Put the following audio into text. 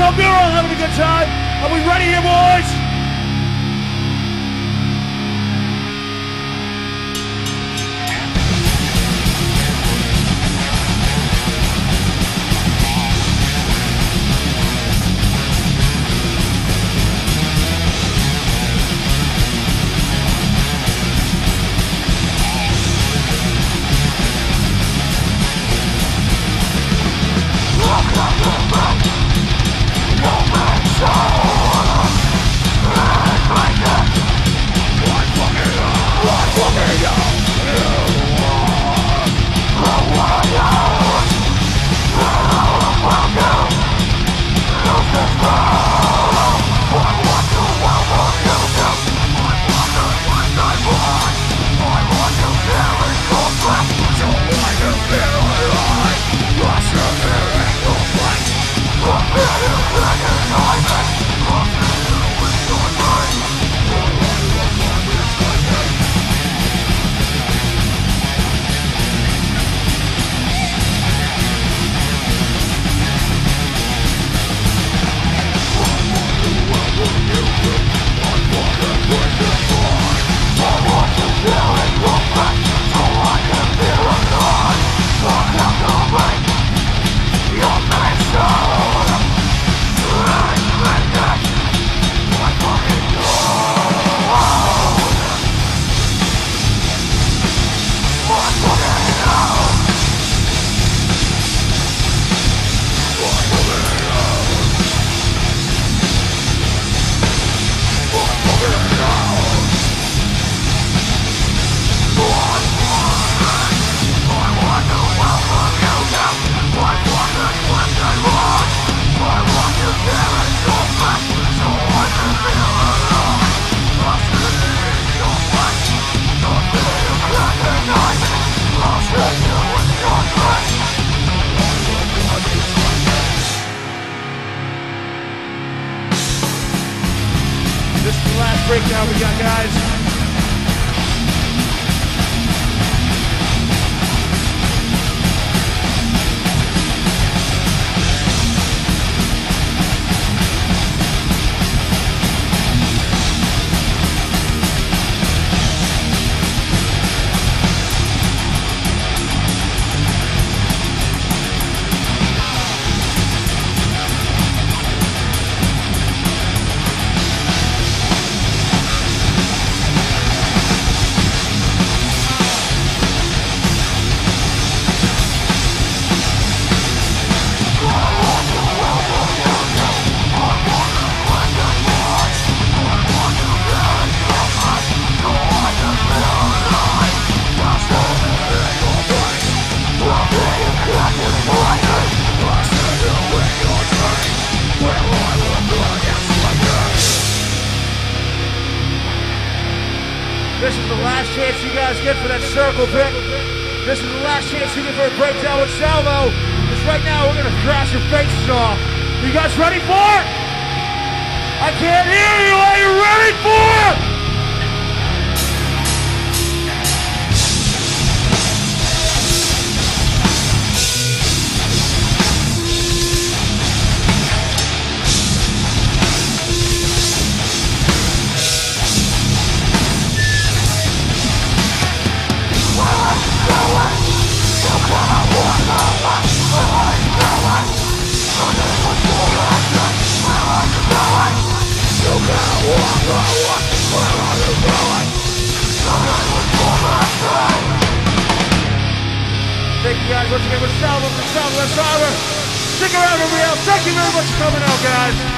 Hope you're all having a good time. Are we ready here, boys? This is the last breakdown we got, guys. This is the last chance you guys get for that circle pick. This is the last chance you get for a breakdown with Salvo. Because right now we're going to crash your faces off. You guys ready for it? I can't hear you. Are you ready for it? Thank you guys once again for Salvo, Stick around, everybody else. Thank you very much for coming out, guys.